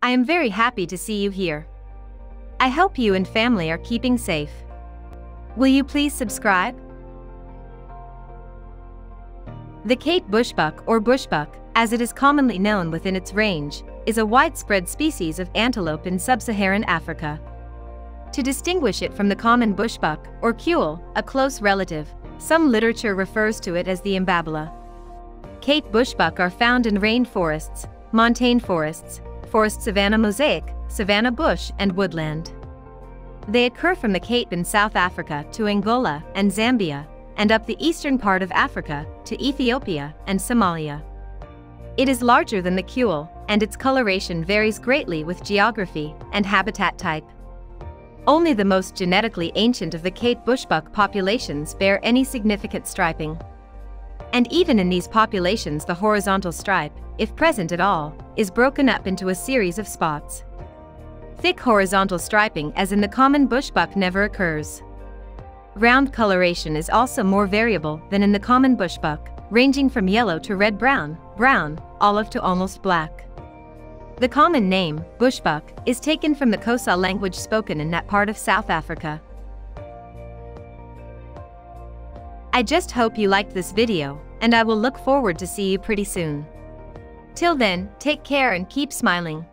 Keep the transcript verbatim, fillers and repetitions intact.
I am very happy to see you here. I hope you and family are keeping safe. Will you please subscribe? The Kate bushbuck, or bushbuck, as it is commonly known within its range, is a widespread species of antelope in Sub-Saharan Africa. To distinguish it from the common bushbuck, or kéwel, a close relative, some literature refers to it as the imbabala. Kate bushbuck are found in rainforests, montane forests, forest-savanna mosaic, savanna bush, and woodland. They occur from the Cape in South Africa to Angola and Zambia, and up the eastern part of Africa to Ethiopia and Somalia. It is larger than the kéwel, and its coloration varies greatly with geography and habitat type. Only the most genetically ancient of the Kate bushbuck populations bear any significant striping. And even in these populations, the horizontal stripe, if present at all, is broken up into a series of spots. Thick horizontal striping, as in the common bushbuck, never occurs. Round coloration is also more variable than in the common bushbuck, ranging from yellow to red-brown, brown, olive to almost black. The common name, bushbuck, is taken from the Xhosa language spoken in that part of South Africa. I just hope you liked this video, and I will look forward to see you pretty soon. Till then, take care and keep smiling.